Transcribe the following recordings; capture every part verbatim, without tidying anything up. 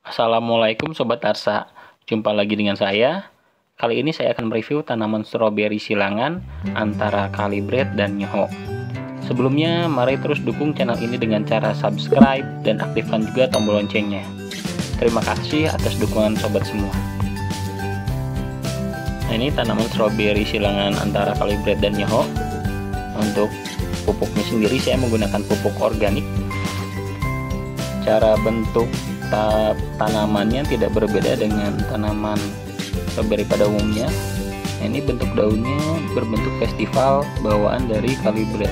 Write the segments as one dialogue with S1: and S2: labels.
S1: Assalamualaikum Sobat Arsa, jumpa lagi dengan saya. Kali ini saya akan mereview tanaman stroberi silangan antara Calibret dan Nyoho. Sebelumnya, mari terus dukung channel ini dengan cara subscribe dan aktifkan juga tombol loncengnya. Terima kasih atas dukungan sobat semua. Nah, ini tanaman stroberi silangan antara Calibret dan Nyoho. Untuk pupuknya sendiri saya menggunakan pupuk organik. Cara bentuk tanamannya tidak berbeda dengan tanaman stroberi pada umumnya. Nah, ini bentuk daunnya berbentuk festival bawaan dari Calibret.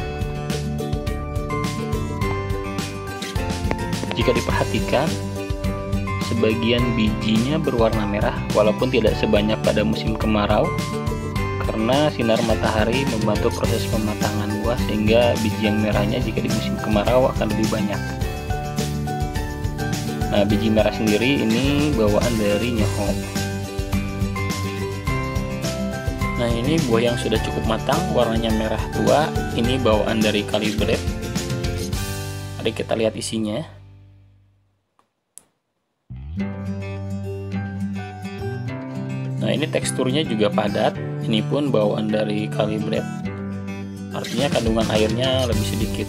S1: Jika diperhatikan, sebagian bijinya berwarna merah walaupun tidak sebanyak pada musim kemarau, karena sinar matahari membantu proses pematangan buah sehingga biji yang merahnya jika di musim kemarau akan lebih banyak. Nah, biji merah sendiri ini bawaan dari Nyoho. Nah, ini buah yang sudah cukup matang, warnanya merah tua, ini bawaan dari Calibret. Mari kita lihat isinya. Nah, ini teksturnya juga padat, ini pun bawaan dari Calibret. Artinya kandungan airnya lebih sedikit.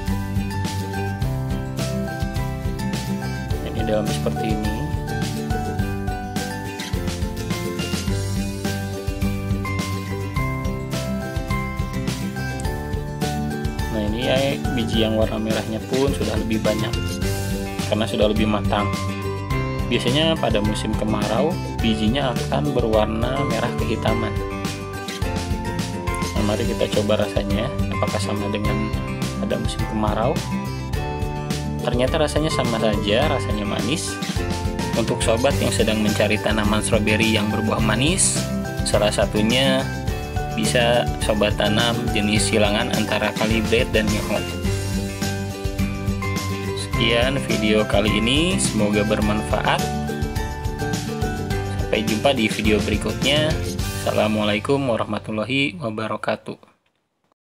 S1: Dalamnya seperti ini. Nah, ini ya, biji yang warna merahnya pun sudah lebih banyak karena sudah lebih matang. Biasanya pada musim kemarau bijinya akan berwarna merah kehitaman. Nah, mari kita coba rasanya apakah sama dengan pada musim kemarau. Ternyata rasanya sama saja, rasanya manis. Untuk sobat yang sedang mencari tanaman stroberi yang berbuah manis, salah satunya bisa sobat tanam jenis silangan antara Calibret dan Nyoho. Sekian video kali ini, semoga bermanfaat. Sampai jumpa di video berikutnya. Assalamualaikum warahmatullahi wabarakatuh.